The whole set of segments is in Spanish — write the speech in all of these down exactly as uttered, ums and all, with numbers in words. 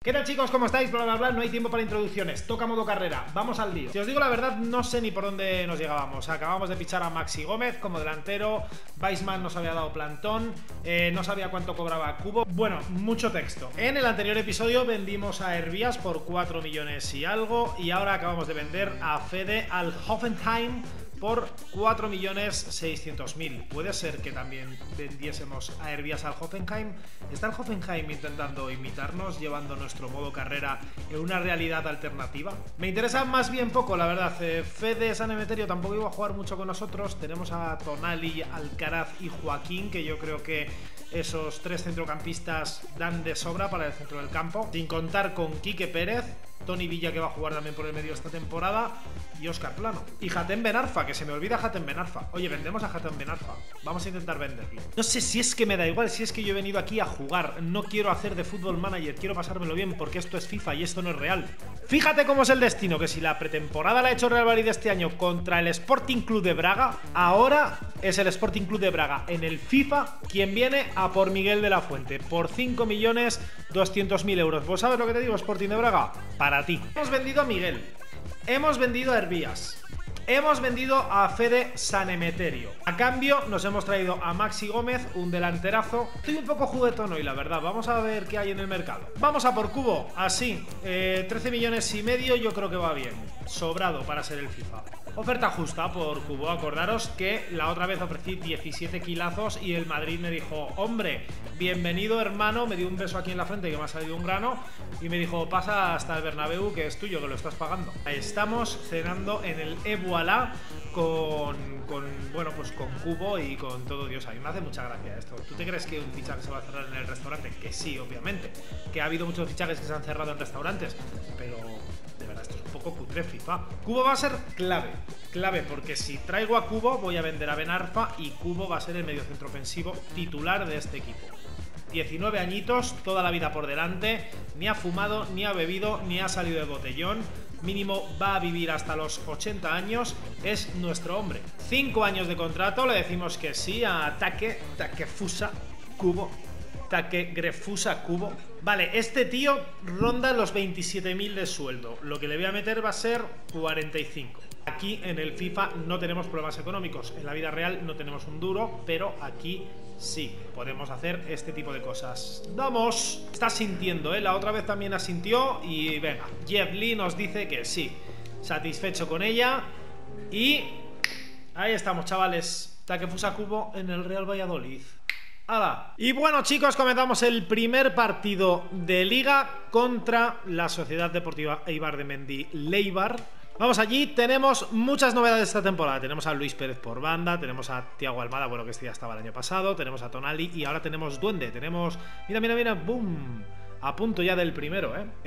¿Qué tal, chicos? ¿Cómo estáis? Bla, bla, bla, no hay tiempo para introducciones. Toca modo carrera. Vamos al lío. Si os digo la verdad, no sé ni por dónde nos llegábamos. Acabamos de fichar a Maxi Gómez como delantero. Weissman nos había dado plantón. Eh, no sabía cuánto cobraba Cubo. Bueno, mucho texto. En el anterior episodio vendimos a Hervías por cuatro millones y algo. Y ahora acabamos de vender a Fede al Hoffenheim por cuatro millones seiscientos mil. Puede ser que también vendiésemos a Hervías al Hoffenheim. ¿Está el Hoffenheim intentando imitarnos, llevando nuestro modo carrera en una realidad alternativa? Me interesa más bien poco, la verdad. eh, Fede San Emeterio tampoco iba a jugar mucho con nosotros. Tenemos a Tonali, Alcaraz y Joaquín, que yo creo que esos tres centrocampistas dan de sobra para el centro del campo, sin contar con Quique Pérez, Tony Villa, que va a jugar también por el medio esta temporada, y Óscar Plano. Y Hatem Ben Arfa, que se me olvida Hatem Ben Arfa. Oye, vendemos a Hatem Ben Arfa. Vamos a intentar venderlo. No sé si es que me da igual, si es que yo he venido aquí a jugar. No quiero hacer de Football Manager, quiero pasármelo bien, porque esto es FIFA y esto no es real. Fíjate cómo es el destino, que si la pretemporada la ha hecho Real Madrid este año contra el Sporting Club de Braga, ahora es el Sporting Club de Braga en el FIFA quien viene a por Miguel de la Fuente por cinco millones doscientos mil euros. ¿Vos sabes lo que te digo, Sporting de Braga? Para ti. Hemos vendido a Miguel, hemos vendido a Hervías, hemos vendido a Fede San Emeterio. A cambio nos hemos traído a Maxi Gómez, un delanterazo. Estoy un poco juguetón hoy, la verdad. Vamos a ver qué hay en el mercado. Vamos a por Cubo, así, eh, trece millones y medio, yo creo que va bien. Sobrado para ser el FIFA. Oferta justa por Cubo. Acordaros que la otra vez ofrecí diecisiete kilazos y el Madrid me dijo: hombre, bienvenido hermano, me dio un beso aquí en la frente que me ha salido un grano y me dijo: pasa hasta el Bernabéu, que es tuyo, que lo estás pagando. Estamos cenando en el E Voilà con, con, bueno, pues con Cubo y con todo Dios. A mí me hace mucha gracia esto. ¿Tú te crees que un fichaje se va a cerrar en el restaurante? Que sí, obviamente. Que ha habido muchos fichajes que se han cerrado en restaurantes, pero de verdad esto es un poco cutre FIFA. Cubo va a ser clave, clave, porque si traigo a Cubo voy a vender a Ben Arfa y Cubo va a ser el mediocentro ofensivo titular de este equipo. diecinueve añitos, toda la vida por delante, ni ha fumado, ni ha bebido, ni ha salido de botellón. Mínimo va a vivir hasta los ochenta años, es nuestro hombre. cinco años de contrato, le decimos que sí a Take, Takefusa Cubo. Take Grefusa Cubo. Vale, este tío ronda los veintisiete mil de sueldo. Lo que le voy a meter va a ser cuarenta y cinco. Aquí en el FIFA no tenemos problemas económicos. En la vida real no tenemos un duro, pero aquí sí podemos hacer este tipo de cosas. ¡Vamos! Está sintiendo, ¿eh? La otra vez también asintió y venga. Jeff Lee nos dice que sí. Satisfecho con ella. Y ahí estamos, chavales. Takefusa Cubo en el Real Valladolid. ¡Hala! Y bueno, chicos, comenzamos el primer partido de Liga contra la Sociedad Deportiva Eibar de Mendileibar. Vamos allí, tenemos muchas novedades esta temporada. Tenemos a Luis Pérez por banda, tenemos a Thiago Almada, bueno, que este ya estaba el año pasado, tenemos a Tonali y ahora tenemos Duende, tenemos... Mira, mira, mira, ¡boom! A punto ya del primero, ¿eh?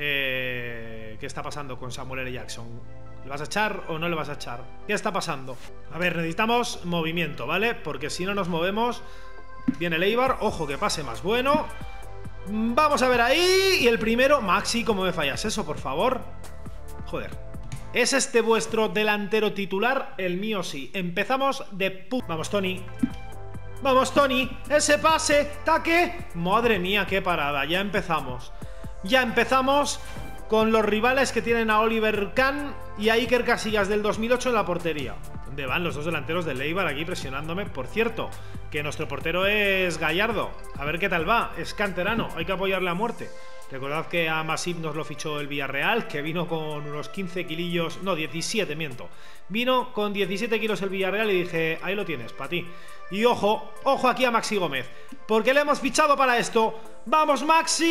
eh ¿Qué está pasando con Samuel L. Jackson? ¿Le vas a echar o no le vas a echar? ¿Qué está pasando? A ver, necesitamos movimiento, ¿vale? Porque si no nos movemos... Viene el Eibar, ojo que pase más bueno. Vamos a ver ahí. Y el primero, Maxi, ¿cómo me fallas eso, por favor? Joder. ¿Es este vuestro delantero titular? El mío sí. Empezamos de pu... Vamos, Tony. Vamos, Tony. Ese pase. Taque. Madre mía, qué parada. Ya empezamos. Ya empezamos con los rivales que tienen a Oliver Kahn y a Iker Casillas del dos mil ocho en la portería. ¿Dónde van los dos delanteros del Eibar aquí presionándome? Por cierto, que nuestro portero es Gallardo. A ver qué tal va. Es canterano. Hay que apoyarle a muerte. Recordad que a Masip nos lo fichó el Villarreal, que vino con unos quince kilillos... No, diecisiete, miento. Vino con diecisiete kilos el Villarreal y dije, ahí lo tienes, para ti. Y ojo, ojo aquí a Maxi Gómez, porque le hemos fichado para esto. ¡Vamos,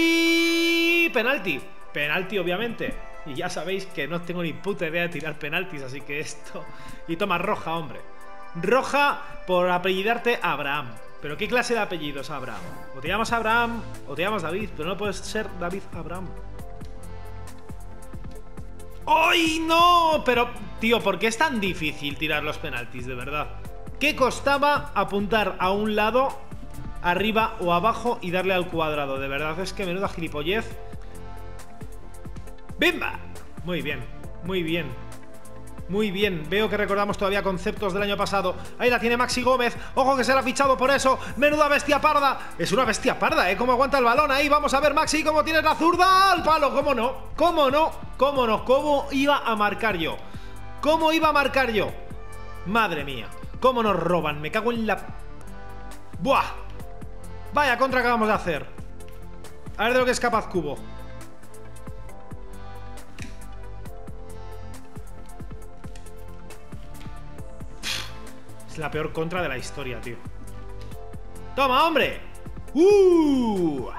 Maxi! Penalti. Penalti, obviamente. Y ya sabéis que no tengo ni puta idea de tirar penaltis, así que esto... Y toma roja, hombre. Roja por apellidarte Abraham. ¿Pero qué clase de apellidos, Abraham? O te llamas Abraham o te llamas David, pero no puedes ser David Abraham. ¡Ay, no! Pero, tío, ¿por qué es tan difícil tirar los penaltis, de verdad? ¿Qué costaba apuntar a un lado, arriba o abajo y darle al cuadrado? De verdad, es que menuda gilipollez. ¡Bimba! Muy bien, muy bien. Muy bien, veo que recordamos todavía conceptos del año pasado. Ahí la tiene Maxi Gómez. Ojo que se la ha fichado por eso. Menuda bestia parda. Es una bestia parda, ¿eh? Cómo aguanta el balón ahí. Vamos a ver, Maxi, cómo tienes la zurda. Al palo, cómo no. Cómo no. Cómo no. Cómo iba a marcar yo. Cómo iba a marcar yo. Madre mía. Cómo nos roban. Me cago en la... ¡Buah! Vaya contra que vamos a hacer. A ver de lo que es capaz Cubo. La peor contra de la historia, tío. ¡Toma, hombre! ¡Uh!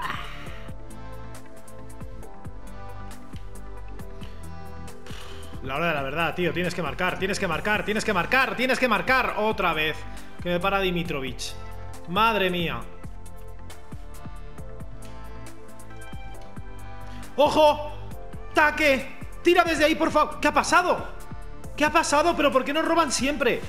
La hora de la verdad, tío. Tienes que marcar, tienes que marcar, tienes que marcar, tienes que marcar. Otra vez. Que me para Dimitrovic. Madre mía. ¡Ojo! ¡Taque! ¡Tira desde ahí, por favor! ¿Qué ha pasado? ¿Qué ha pasado? ¿Pero por qué nos roban siempre?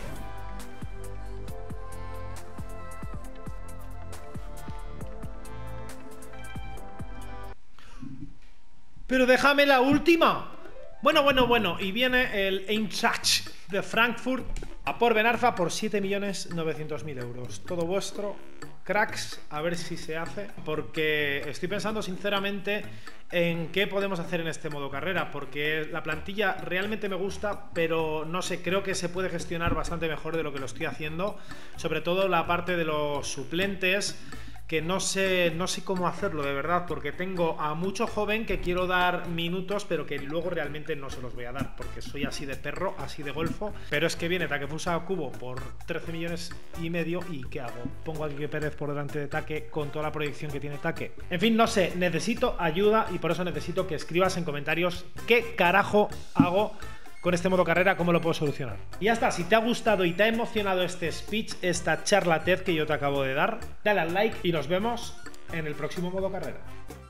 Pero déjame la última. Bueno, bueno, bueno. Y viene el Eintracht de Frankfurt a por Ben Arfa por siete millones novecientos mil euros. Todo vuestro, cracks. A ver si se hace. Porque estoy pensando sinceramente en qué podemos hacer en este modo carrera. Porque la plantilla realmente me gusta, pero no sé, creo que se puede gestionar bastante mejor de lo que lo estoy haciendo. Sobre todo la parte de los suplentes, que no sé, no sé cómo hacerlo de verdad, porque tengo a mucho joven que quiero dar minutos, pero que luego realmente no se los voy a dar, porque soy así de perro, así de golfo. Pero es que viene Takefusa Kubo por trece millones y medio, y ¿qué hago? Pongo a Quique Pérez por delante de Take con toda la proyección que tiene Take. En fin, no sé, necesito ayuda y por eso necesito que escribas en comentarios qué carajo hago con este modo carrera, cómo lo puedo solucionar. Y ya está, si te ha gustado y te ha emocionado este speech, esta charla TED que yo te acabo de dar, dale al like y nos vemos en el próximo modo carrera.